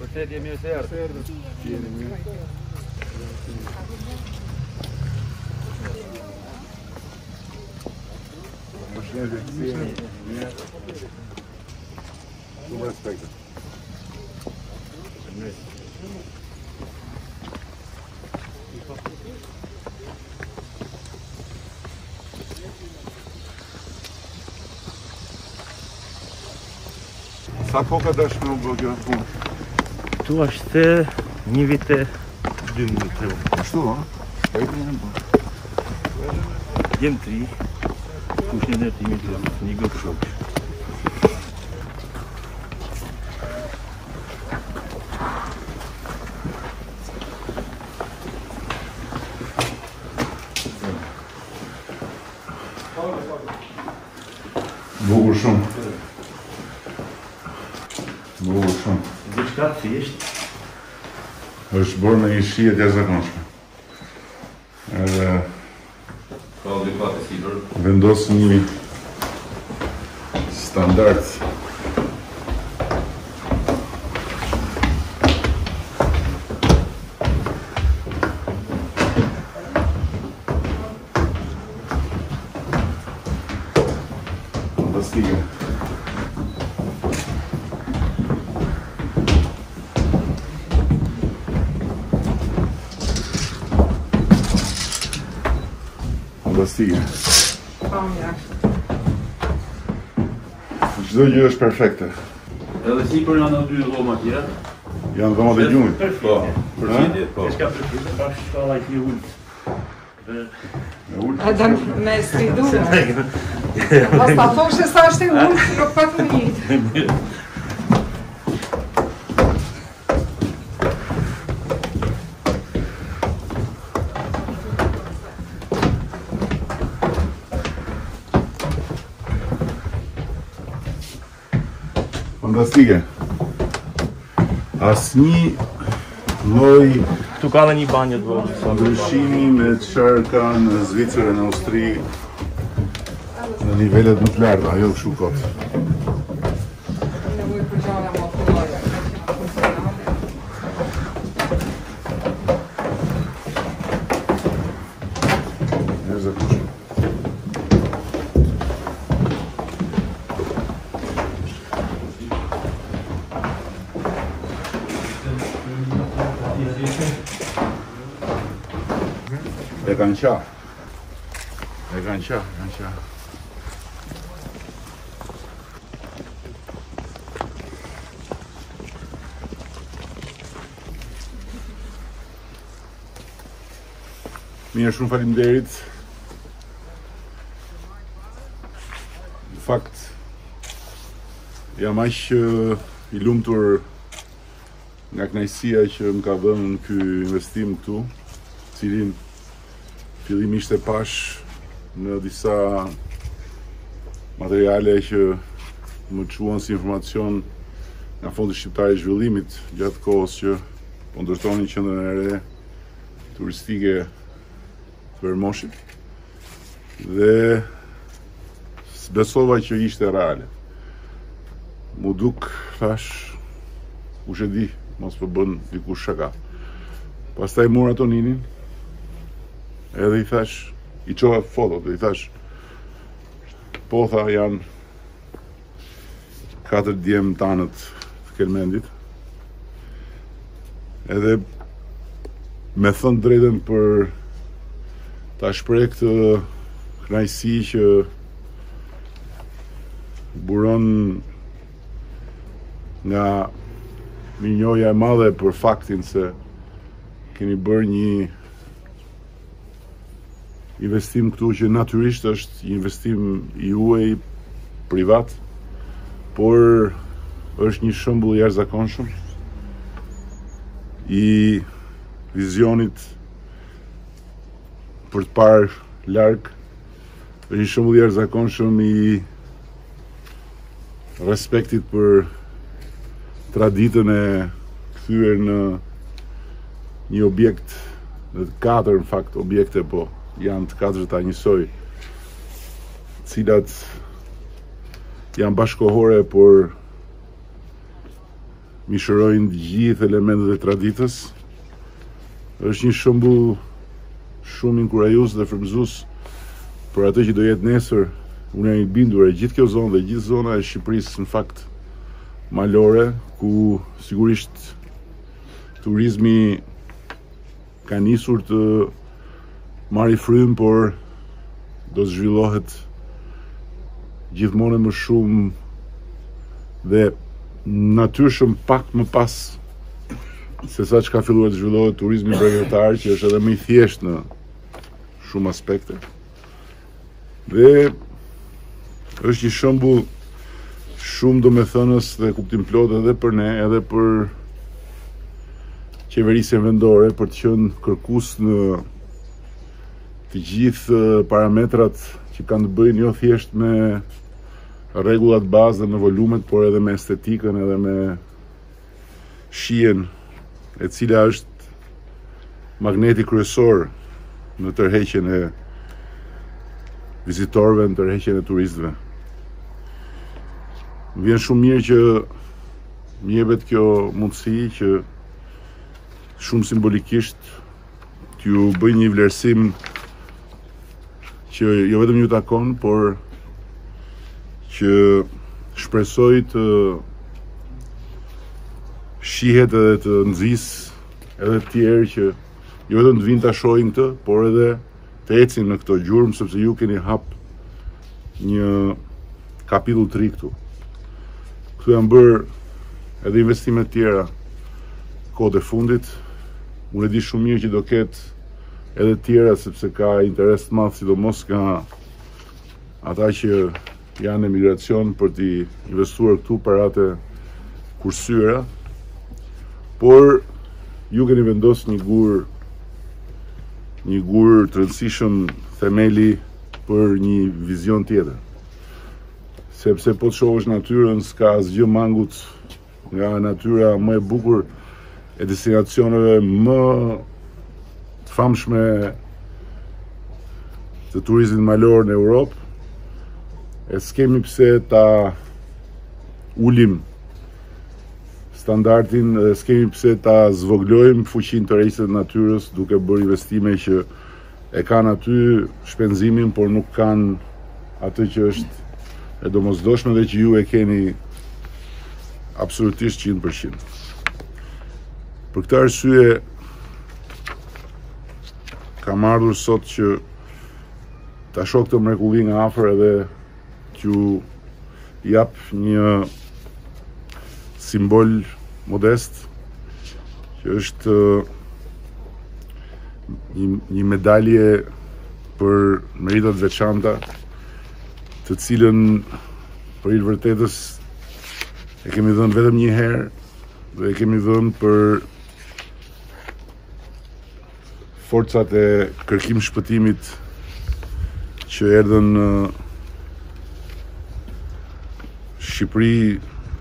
Përshëndetje, mirë se erdhët. Shumë respekte. Sa koka dash me u bë kjo punë? Tu është 1 vit e 2 minutë. Ashtu, ha? Jem 3, kushin e timit të një gëpë shokë. Bukur shumë. Bukur shumë. Diçka thjesht. Është bërë me një shije të jashtëzakonshme. Edhe vendos një standard fantastike. Fantastike. Çdo gjë është perfekte. Edhe sipër janë aty dhoma tjera. Janë dhomat e gjumit. Po, përshëndetje, po. Është ka përshëndetje bashkë shkalla i ulët. Adam me sfiduar. Mos ta thoshe sa është i ulët, jo pa të njëjtë. Fantastike. Asnjë lloj Këtu ka dhe një banjë të vogël. ndryshimi me çfarë ka në Zvicër e në Austri në nivelet më të larta, ajo kështu kot. Nevojë për gjëra më të mëdha. Jashtëzakonshme. E kanë qah. E kanë qah. Mirë, shumë faleminderit. Në fakt, jam aq i lumtur nga kënaqësia që më ka dhënë ky investim këtu, cilin fillimisht e pash në disa materiale që më çuan si informacion nga Fondi Shqiptar i Zhvillimit gjatë kohës që po ndërtonin qendrën e re turistike të Vermoshit. Dhe besova që ishte reale. Mu duk, thash, kush e di, mos po bën dikush shaka. Pastaj mora Toninin, edhe i thash, i çova fotot, dhe i thash, po tha janë 4 djemë tanët të Kelmendit, edhe me thënë drejtën për ta shpreh këtë kënaqësi që buron nga mirënjohja e madhe për faktin se keni bërë një investim këtu që natyrisht është një investim i juaj privat, por është një shembull i jashtëzakonshëm i vizionit për të parë larg, është një shembull i jashtëzakonshëm i respektit për traditën e kthyer në një objekt, në 4 në fakt objekte, po janë të 4-ta njësoj, cilat janë bashkohore, por mishërojnë të gjithë elementet e traditës. Është një shembull shumë inkurajues dhe frymëzues për atë që do jetë nesër. Unë jam i bindur e gjithë kjo zonë dhe gjithë zona e Shqipërisë në fakt malore, ku sigurisht turizmi ka nisur të marrë frym, por do të zhvillohet gjithmonë më shumë dhe natyrshëm pak më pas se sa që ka filluar të zhvillohet turizmi bregdetar, që është edhe më i thjeshtë në shumë aspekte. Dhe është një shembull shumë domethënës dhe kuptim plot edhe për ne, edhe për qeverisjen vendore, për të qenë kërkues në të gjithë parametrat që kanë të bëjnë jo thjesht me rregullat bazë dhe me volumet, por edhe me estetikën, edhe me shijen, e cila është magneti kryesor në tërheqjen e vizitorëve, në tërheqjen e turistëve. Më vjen shumë mirë që më jepet kjo mundësi që shumë simbolikisht t'ju bëj një vlerësim që jo vetëm ju takon, por që shpresoj të shihet edhe të nxis edhe të tjerë që jo vetëm të vinë ta shohin këtë, por edhe të ecin në këto gjurmë, sepse ju keni hap një kapitull të ri këtu. Këtu janë bërë edhe investime të tjera kohët e fundit. Unë e di shumë mirë që do ketë edhe tjera, sepse ka interes të madh, sidomos nga ata që janë emigracion për t'i investuar këtu parate kursyra, por ju keni vendos një gur të rëndësishëm themeli për një vizion tjetër. Sepse po të shohësh natyrën, s'ka asgjë mangut nga natyra më e bukur e destinacioneve më të famshme të turizmit malor në Europë, e s'kemi pse ta ulim standardin, dhe s'kemi pse ta zvoglojmë fuqinë të rejse të natyrës duke bërë investime që e kanë aty shpenzimin, por nuk kanë atë që është e domosdoshme dhe që ju e keni absolutisht 100%. Për këtë arsye kam ardhur sot që ta shoh këtë mrekulli nga afër edhe t'ju jap një simbol modest që është një medalje për meritat veçanta, të cilën për i vërtetës e kemi dhënë vetëm një herë dhe e kemi dhënë për forcat e kërkim shpëtimit që erdhën në Shqipëri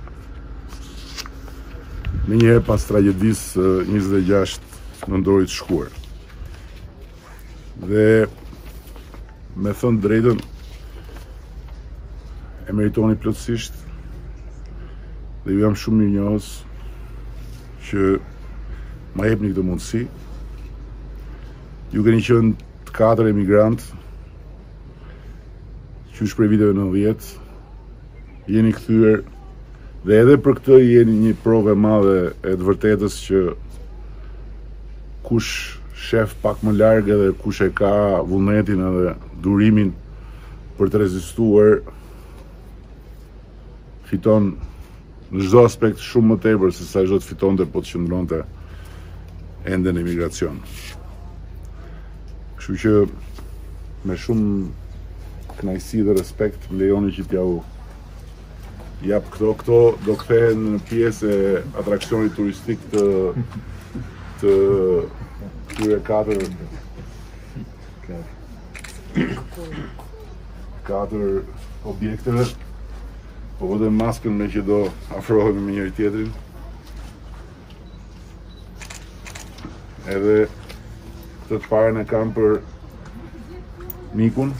me njëherë pas tragjedisë 26 nëntorit shkuar. Dhe me thënë drejtën e meritoni plotësisht dhe ju jam shumë mirënjohës që ma jepni këtë mundësi. Ju keni qenë të 4 emigrantë qysh prej viteve 90, jeni kthyer dhe edhe për këtë jeni një provë e madhe e të vërtetës që kush shef pak më larg edhe kush e ka vullnetin edhe durimin për të rezistuar fiton në çdo aspekt shumë më tepër se sa çdo të fitonte po të qëndronte ende në emigracion. Kështu që me shumë kënaqësi dhe respekt më lejoni që t'ja u jap këto do kthehen në pjesë e atraksionit turistik të këtyre 4 objekteve, po vëdhem maskën me që do afrohemi me njëri tjetrin. Edhe të parën e kam për mikun.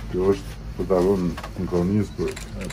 Kjo është për ta vënë sinkronisë për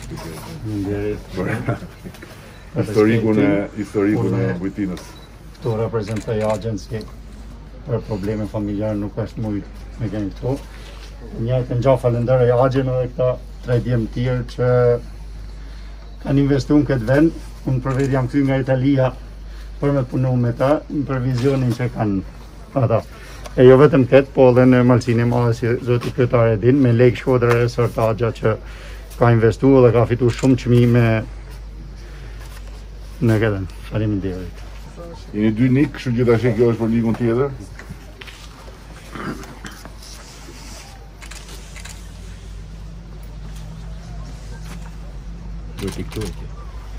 historikun e Bujtinës. Këtu reprezentoj agjen si për probleme familjare nuk është mujt me keni këtu. Njëjtën gjë falenderoj agjen edhe këta 3 djemë tjerë që kanë investu në këtë vend. Unë për vetë jam këtu nga Italia për me punu me ta për vizionin që kanë ata. E jo vetëm këtë, po edhe në malësinë e madhe si zoti kryetari e din, me lekë shkodrë e sërtagja që ka investu dhe ka fitu shumë çmime në këtë. Faleminderit. Jeni 2 nik, kështu që tash kjo është për ligën tjetër. Do t'i këtu e kjo.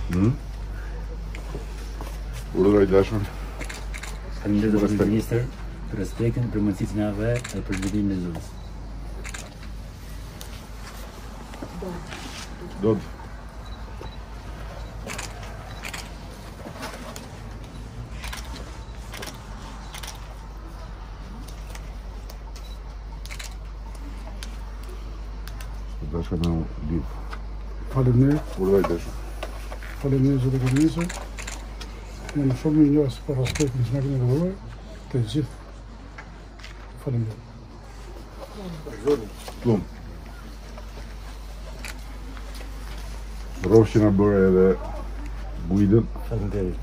Urdhëroj dashur. Faleminderit zotëri ministër për respektin, për mundësinë e ave dhe për zhvillimin e zonës. Dod. Dashur me ditë. Faleminderit, Urdhëroj dashur. faleminderit zotë kryeministër. Jam shumë i njohur për respektin që më keni dhënë të gjithë. Faleminderit. Plum. Rrofë që nga bërë edhe Bujdën. Faleminderit.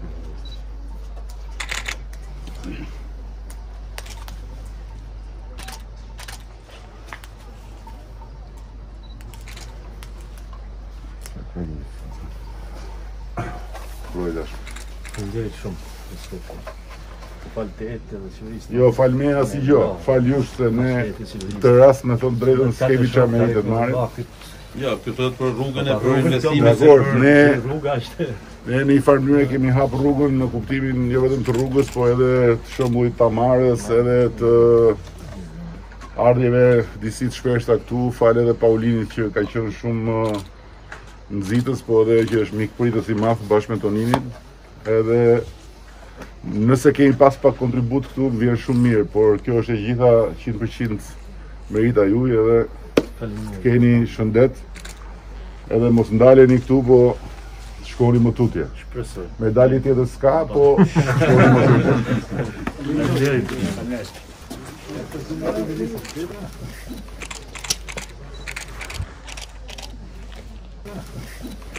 Urdhëroj dashur. Faleminderit shumë. Respektin. Falë të edhe qeverisë. Jo, fal me asnjë gjë. Fal jush se ne këtë rast me thon drejtën s'kemi çfarë me të marrim. Ja, këtë thot për rrugën e për investimin Dakor, ne Rruga është. ne në një farë mënyrë kemi hap rrugën në kuptimin jo vetëm të rrugës, po edhe të shëmbullit tamarës, edhe të ardhjeve disi të shpeshta këtu, fal edhe Paulinit që ka qenë shumë nxitës, po edhe që është mikpritës i madh bashkë me Toninin. Edhe nëse kemi pas pak kontribut këtu, më vjen shumë mirë, por kjo është e gjitha 100% merita juaj edhe keni shëndet. Edhe mos ndaleni këtu, po shkoni më tutje. Shpresoj. Medalje tjetër s'ka, po shkoni më tutje. Faleminderit.